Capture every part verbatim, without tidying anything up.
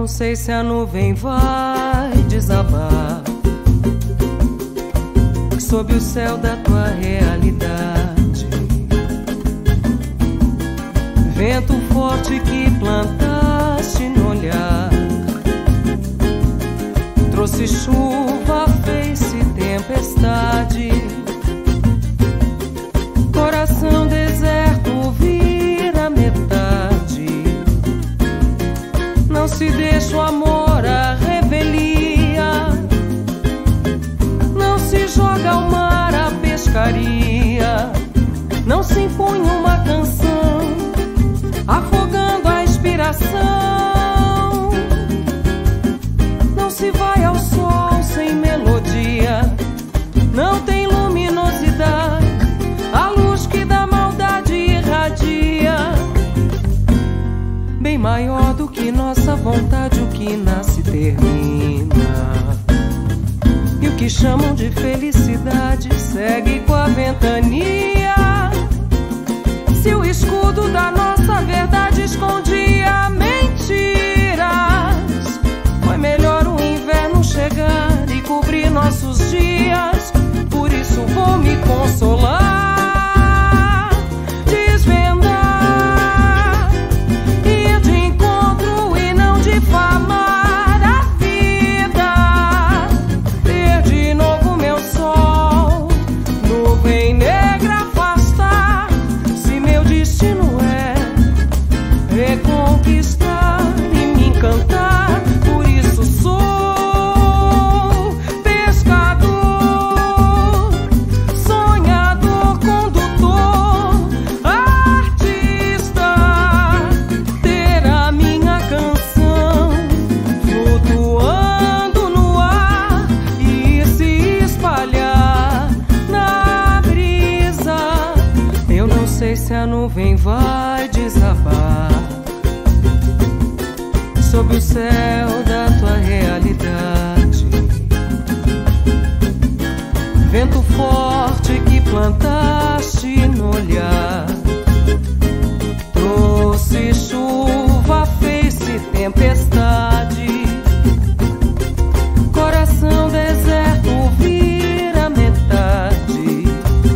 não sei se a nuvem vai desabar sob o céu da tua realidade. Vento forte que plantaste no olhar trouxe chuva, fez-se tempestade. Coração deserto vira metade. Não se deixa o amor a revelia. Não se joga ao mar a pescaria. Não se impõe uma canção afogando a inspiração. Não se vai ao sol sem melodia. Não tem luminosidade. A luz que da maldade irradia, bem maior do que nossa vontade. O que nasce termina, e o que chamam de felicidade segue com a ventania. Se o escudo da nossa verdade escondia mentiras, foi melhor o inverno chegar e cobrir nossos dias. Por isso vou me consolar, desvendar, ir de encontro e não difamar a vida. Ter de novo meu sol, nuvem negra afastar. Se meu destino é reconquistar e me encantar, por isso sou se a nuvem vai desabar sob o céu da tua realidade. Vento forte que plantaste no olhar trouxe chuva, fez-se tempestade. Coração deserto vira metade.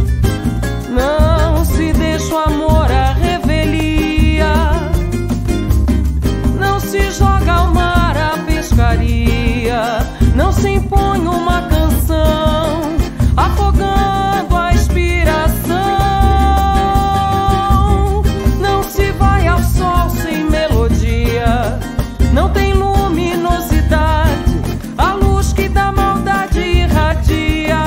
Não se deixa o amor a revelia. Não se joga ao mar a pescaria. Não se impõe uma canção afogando a inspiração. Não se vai ao sol sem melodia. Não tem luminosidade. A luz que da maldade irradia,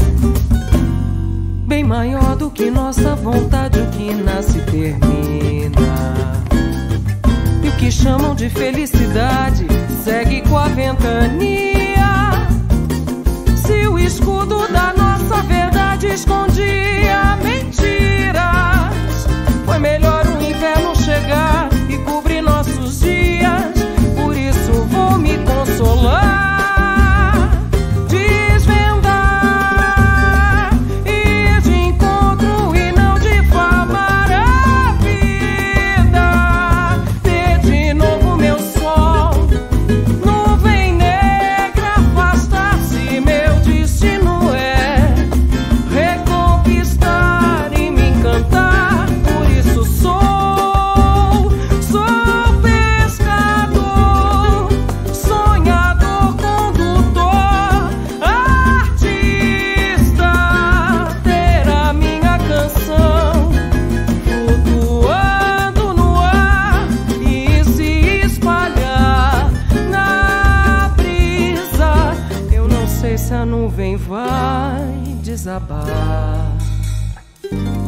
bem maior do que nossa vontade. O que nasce termina, e o que chamam de felicidade segue com a ventania. Se o escudo da nossa verdade escondia mentiras, foi melhor o inverno chegar e cobrir nossos dias. Por isso vou me consolar, desvendar, ir de encontro e não difamar a vida. Ter de novo meu sol, nuvem negra afastar-se. Meu destino é reconquistar e me encantar. Por isso sou, sou pescador, sonhador, condutor, artista. Ter a minha canção flutuando no ar e se espalhar na brisa. Eu não sei se a nuvem vai desabar.